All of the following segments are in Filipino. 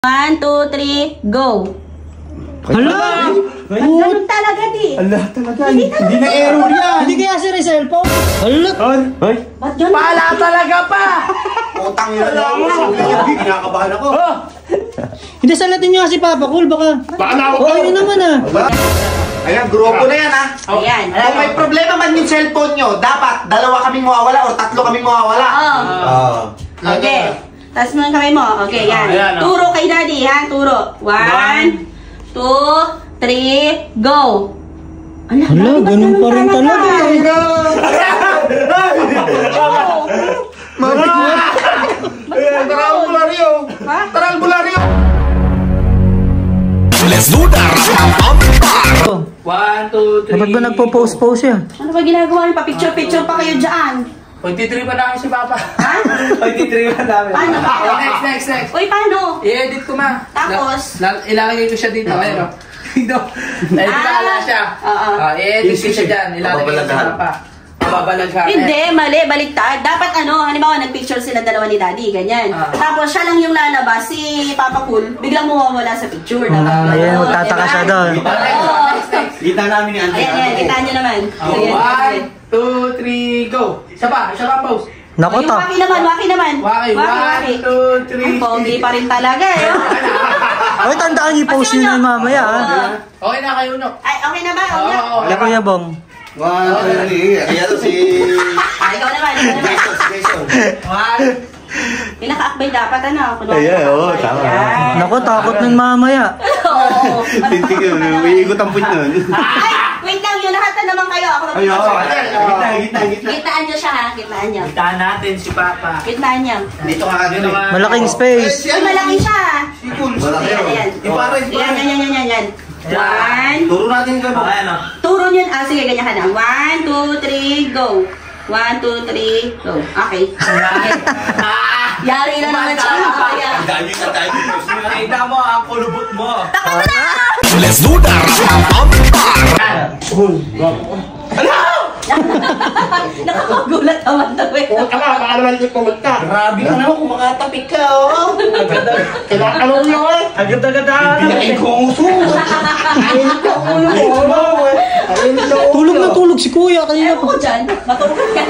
1, 2, 3, go! Hala! Ganun talaga di. Hala talaga. Hindi na error yan. Hindi kaya si Rizal po? Hala! Ay! Ba't ganun? Pala talaga pa! Utang yun lang. Kinakabahan ako. Hindi salatin nyo si Papa Cool, baka... Baka na ako. Oo, yun naman ah. Ayan, grupo na yan ha. Ayan. Kung may problema man yung cellphone nyo, dapat dalawa kaming mawawala o tatlo kaming mawawala. Okay. Taas mo ang kamay mo. Okay, yan. Ayan, oh. Turo kay Daddy, ha? Turo. 1, 2, 3, go! Hala, ganun pa rin talaga. Taralbularyo! Ha? Taralbularyo! Let's do that! 1, 2, 3. Dapat ba nagpo-post-post yan? Ano ba ginagawa niyo? Pa-picture-picture pa kayo dyan. 23 pa namin si Papa. Ha? 23 pa namin. Paano? Next. Uy, paano? I-edit ko ma. Tapos? Ilalagay ko siya dito. Ayun o. Dito. Wala siya. I-edit ko siya dyan. Ilalagay ko sa Papa. Babalaghan. Hindi, mali, baliktad. Dapat halimbawa nag-picture sila dalawa ni Daddy, ganyan. Tapos siya lang yung lalabas, si Papa Cool, biglang mawawala sa picture. Ayan, magtataka siya doon. Next. Kita namin ni Auntie. Ayan, kitaan nyo naman. 1, 2, 3, go. Isa pa pause. Naku, Yung waki naman. Waki. 1, 2, 3. Ang pogi pa rin talaga eh. Ay, tandaan niyo post nyo na yun mamaya ah. Okay na kayo, no? Ay, okay na ba? Wala Kuya Bong. 1, 2, 3. Kaya to si... Ikaw naman. Jason. 1. Pinaka-akbay dapat Ayan, oo, tama. Naku, takot nun mamaya. Oo. Hindi ko, umiikot ang put nun. Ay, wait lang, yun lahat na naman kayo. Ako na Ayun, gitna. Gitnaan nyo siya ha, gitnaan nyo. Kitaan natin si Papa. Gitnaan nyo. Dito ka kagano. Malaking space. Ay, malaki siya. Malaki Ayan, yun. ayan. Yan. 1. Turo natin ka ba? Okay, no? Turo nyo. Sige, ganyan ka na. 1, 2, 3, go. 1, 2, 3, go. Okay. Yari na naman siya. Dami na tayo. Nakita mo ang kulubot mo. Let's do that! Nakakagulat naman na eh. Baka naman ito pumunta. Grabe ka naman kung makatapik ka, oh. Kailangan mo yun. Agad-agad Pinain ko ang uso. Ayun ka ulo mo. Tulog na tulog si Kuya kanina Ewan pa. ko dyan. Matulog ka.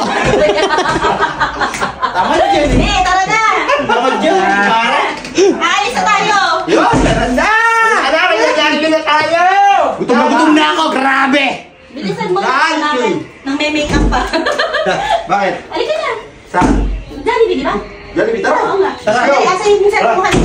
Tama na dyan. Eh, tara na. Tama dyan. Pare. Alis na tayo. Yun, tara na. Nagagawin na tayo. Gutom na ako, grabe. Bilisan mo namin. Nang may make-up pa. Bakit? Halika na. Saan? Jollibee, di ba? Jollibee, tara. Oo nga. Tara, go. Ay, asa yung minsan mo kanina.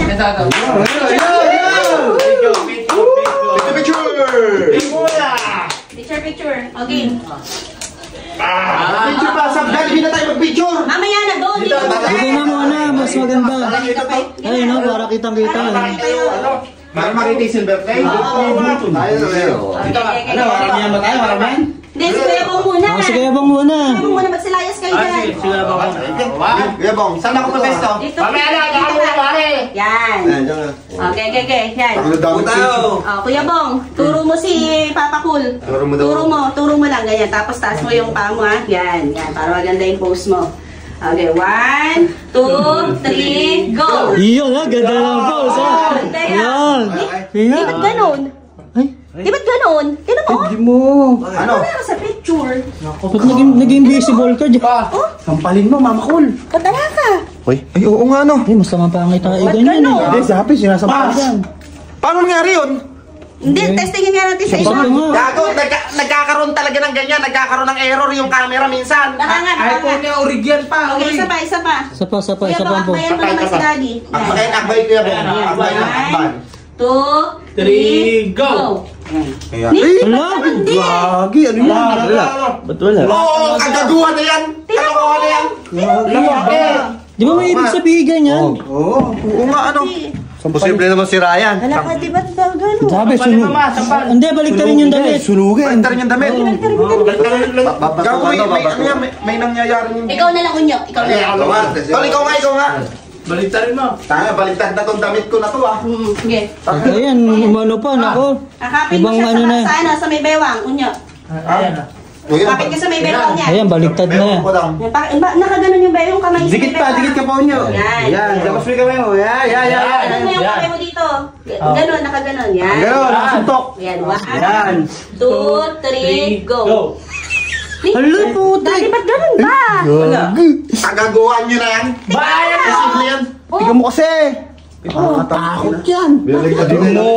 Picture. Okay. Picture pa, sa Jollibee na tayo mag-picture. Mamaya na doon. Dito. Dito na muna, mas maganda. Ay no, para kitang-kita. Para makita yung silver play. Tayo na ngayon. Ano, maramihan ba tayo? Maramihan? Hindi, si Kuya Bong muna. Sige, Kuya Bong muna. Kuya Bong muna, magsilayas kayo dyan. Kuya Bong, saan ako pa-pesto? Dito. Yan. Okay. Yan. Kuya Bong, turo mo si Papa Cool. Turo mo lang, ganyan. Tapos taas mo yung paa mo, ha? Yan. Para maganda yung pose mo. Okay, 1, 2, 3, go! Iyon ha, ganda ng pose ha. Yan. Di ba't ganun? Ay, Di ba't ganun? Ganun mo? hindi mo. Ano? Wala sa picture. Ba't naging visible ka dyan? Sampalin mo, Mama Cool. Patala ka. Ay, oo nga no. Ay, mas pangit tayo ganyan eh. Hindi, sabi, sinasampal yan. Paano nangyari yun? Hindi, testingin nga natin sa isa. Bakit nga? Gago, nagkakaroon talaga ng ganyan. Nagkakaroon ng error yung camera minsan. Nakanga. niya original pa. Okay, isa pa. Isa pa Kuya ang Bong, pose. akbayan mo naman si Daddy. Akbay ko yan. Akbay. 1, 2, 3, go! Hala? Gagi, ano yan? Ba't wala? Oo, kagaguhan na yan. Kagaguhan na yan. Di ba may ibig sabihin ganyan? Oo nga, ano. Posible naman si Ryan. Wala ka, di ba't daw gano'n? Sabi, sunod. Hindi, balik ka rin yung damit. Sunugin. Balik yung damit. Gago, may nangyayari yung... Ikaw na lang, Unyo. Ikaw na lang. Tol, ikaw nga. Baliktarin mo. Tanga, baliktad na tong damit ko na to ah. Sige. Ayan, umano pa, nako. Akapin mo Ibang siya ano na. sa may bewang, Unyo. Ayan. Kapit ka sa may belo niya. Ayan, baliktad na. Nakaganon yung belo, yung kamay. Dikit ka po nyo. Yan. Tapos may kamay mo. Yan. Ano mo yung kamay mo dito? Ganon, nakaganon. Yan. Ganon, nakasuntok. Yan, Yan. 1, 2, 3, go. Hala, puta. Dali, ba't ganun ba? Tagaguan nyo na yan. Bayan na! Simple yan. Tingnan mo kasi. Nakakatakot yan. Tingnan mo.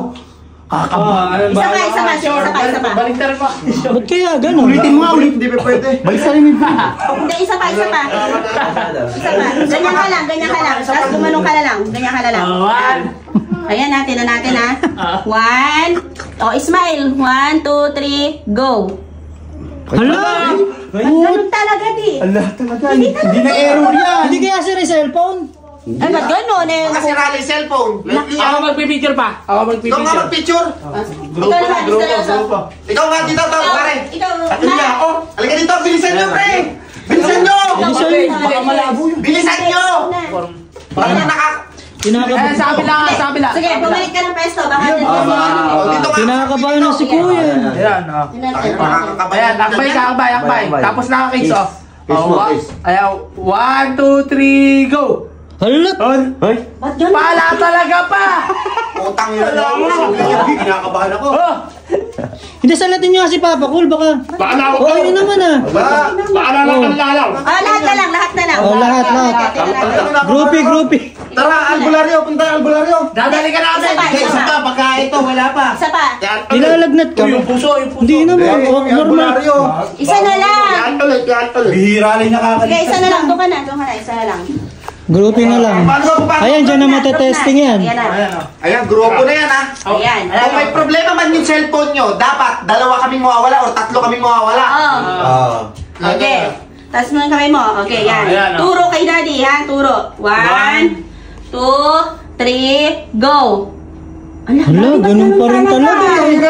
Isa pa. Balik na rin pa. Ba't kaya ganun? Ulitin mo nga, ulit. Hindi pa pwede. Balik sa rin yung Hindi, isa pa. Ganyan ka lang. Tapos gumanong ka na lang. Ganyan ka na lang. Ayan, natin ha. 1. O, smile. 1, 2, 3, go. Hala! Ganun talaga, di. Allah talaga. Hindi na error yan. Hindi kaya sir yung cellphone? Ay, ba't ganun eh? Nakasirali yung cellphone. Ako magpipicture pa. Ikaw nga magpicture. Ikaw naman, seryoso. Ikaw nga dito, pare. Ikaw, Halika ako. Halika dito, bilisan nyo, pre. Bilisan nyo. Bilisan nyo. Parang Kinakabahan. Sa kabila. Sige, bumalik ka ng pesto. Baka dito dito nga. Kinakabahan na si kuya. Ayan, Ayan, akbay. Tapos nakakings, Ayan, 1, 2, 3, go! Hala! Ba't ganun? Pala talaga pa! Utang yun lang. Kinakabahan ako. Hindi, salatin nyo kasi Papa Cool, baka... Oo, yun naman Baka nalalang. Lahat na lang. Oh, lahat. Groupie. Tara, albularyo. Punta albularyo. Dadali ka natin! Isa pa, baka ito, wala pa. Isa pa. Nilalagnat ka. Yung puso. Hindi naman, normal. Isa na lang. Yan ulit. Bihira lang nakakalit. Sige, isa na lang. Doon ka na. Isa na lang. Groupie na lang. Ayan, dyan na matetesting yan. Ayan na. Ayan, grupo na yan, ha? Ayan. Kung may problema man yung cellphone nyo, dapat 2 kaming mawawala or 3 kaming mawawala. Okay. Taas mo yung kamay mo. Okay, yan. Ayan, Turo kay daddy, ha? Turo. 1, 2, 3, go. Hala, ganun pa rin talaga.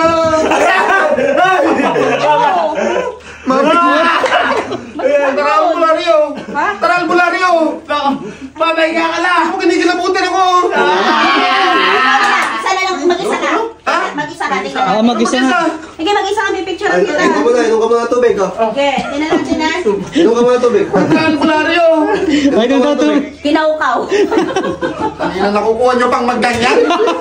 Tara, albularyo. Tara, albularyo. Babay ka lang! Ako, kinikilabutin ako. Isa na lang. Mag-isa ka. Mag-isa ka. Tingnan natin. Mag-isa na. Sige, mag-isa ka. Pipicturean kita. Inom ka muna tubig ko. Okay, tingnan natin na. Inom ka muna tubig. Albularyo. Ay, ganito. Kinaukaw. Kanina nakukuha nyo pang magganyan.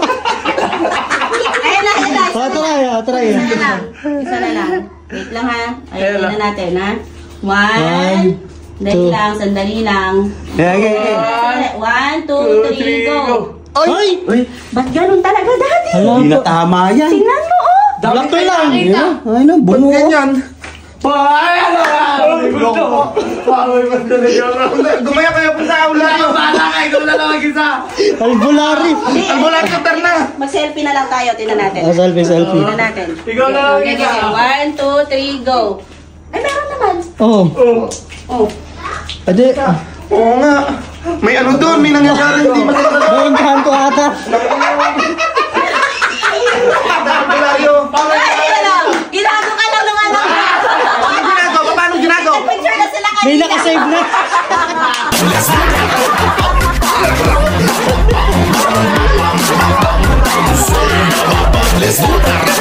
Ayan na. Try. Isa na lang. Wait lang ha. Ayan na natin ha. 1. 2. Sandali lang. 1, 2, 3, go. Ay! Ba't ganun talaga, daddy? Hala Hindi na po. tama yan. Tingnan mo, oh. Black ko lang. Ay, no, Ba't buno. ganyan? Ano? Gumaya kayo po sa albularyo. Ikaw na lang mag-isa! Albulari. Albularyo, na. Mag-selfie na lang tayo. Tingnan natin. Selfie. Tingnan natin. Ikaw na lang Okay, mag-isa! 1, 2, 3, go. Ay, meron naman. Oh. Oh. Ade, Oo nga. May ano doon, may nangyayari. Hindi maganda. nauntahan ko ata. Albularyo. Ginago ka lang nung ano. Paano ginagawa? Paano ginagawa? Picture na sila kanina. May nakasave na. Let's do that.